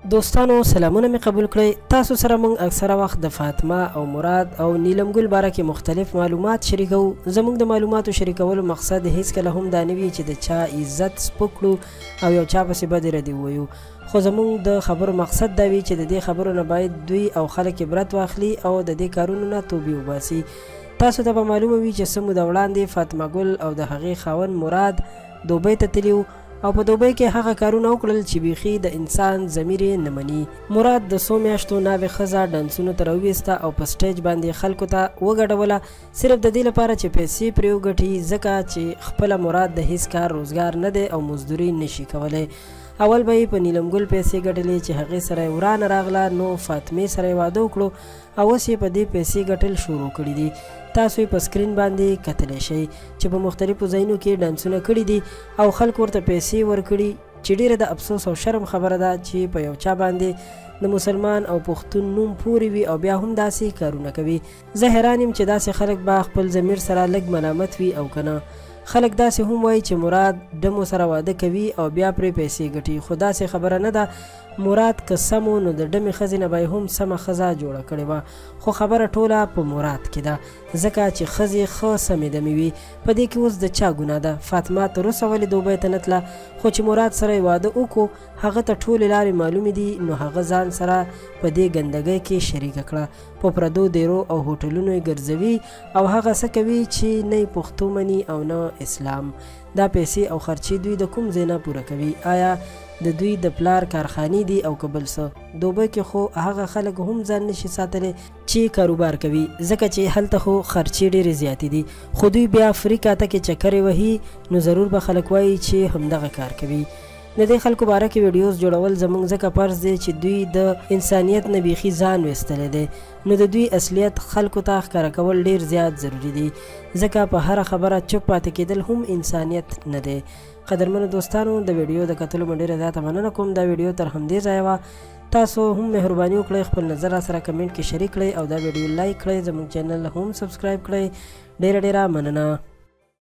دوستانو سلامونه می قبول کړئ. تاسو سره مونږ اکثره وخت د فاطمه او مراد او نیلم ګل باره کې مختلف معلومات شریکو. زموږ د معلوماتو شریکولو مقصد هیڅکله هم دا نه وي چې د چا عزت سپک کړو او یو چا پسې بدې ردې ووایو، خو زموږ د خبرو مقصد دا وي چې د دې خبرو نه باید دوی او خلک عبرت واخلي او د دې کارونو نه توبې وباسي. تاسو ته به معلومه وي چې څه موده وړاندې فاطمه ګل او د هغې خاوند مراد دوبۍ ته تلي او په دوبۍ کې هغه کارونه وکړل چې بیخي د انسان ضمیر یې نه مني. مراد د څو میاشتو ناوې ښځه ډانسونو ته راوویسته او په سټیج باندې خلکو ته وګډوله، صرف د دې لپاره چې پیسې پرې وګټي، ځکه چې خپله مراد د هیڅ کار روزګار نه دی او مزدوري نشي کولی. اول به یې په نیلم ګل پیسې ګټلې چې هغې سره یې ورانه راغله، نو فاطمې سره یې واده وکړو او اوس یې په دې پیسې ګټل شروع کړي دي. تاسو یې په سکرین باندې کتلی شئ چې په مختلفو ځایونو کې ډانسونه کړي دي او خلکو ورته پیسې ورکړي، چې ډیره د افسوس او شرم خبره ده چې په یو چا باندې د مسلمان او پښتون نوم پورې وي او بیا هم داسې کارونه کوي. زه حیران یم چې داسې خلک به خپل ضمیر سره لږ ملامت وي او که نه. خلک داسې هم وایي چې مراد ډمو سره واده کوي او بیا پرې پیسې ګټي، خو داسې خبره نه ده. مراد که سم و نو د ډمې ښځې نه به هم سمه ښځه جوړه کړې وه، خو خبره ټوله په مراد کې ده، ځکه چې ښځې ښه سمې دمې وي. په دې کې اوس د چا ګناه ده؟ فاطمه تر اوسه ولې دوبۍ ته نه تله، خو چې مراد سره یې واده وکړو هغه ته ټولې لارې معلومې دي، نو هغه ځان سره په دې ګندګۍ کې شریکه کړه، په پردو دیرو او هوټلونو یې ګرځوي او هغه څه کوي چې نه یې پښتو مني او نه اسلام. دا پیسې او خرچې دوی د کوم ځای نه پوره کوي؟ آیا د دوی د پلار کارخانې دي او که بل څه؟ دوبۍ کې خو هغه خلک هم ځان نشي ساتلی چې کاروبار کوي، ځکه چې هلته خو خرچې ډېرې زیاتې دي، خو دوی بیا افریقا ته کې چکرې وهي، نو ضرور به خلک وایي چې همدغه کار کوي. د دې خلکو باره کې ویډیوز جوړول زموږ ځکه فرض دی چې دوی د انسانیت نه بیخي ځان ویستلی دی، نو د دوی اصلیت خلکو ته ښکاره کول ډېر زیات ضروري دي، ځکه په هره خبره چپ پاتې کېدل هم انسانیت نه دی. قدرمنو دوستانو، د ویډیو د کتلو مې ډېره زیاته مننه کوم. دا ویډیو تر همدې ځایه وه. تاسو هم مهرباني وکړئ خپل نظر را سره کمنټ کې شریک کړئ او دا ویډیو لایک کړئ، زموږ چینل هم سبسکرایب کړئ. ډېره ډېره مننه.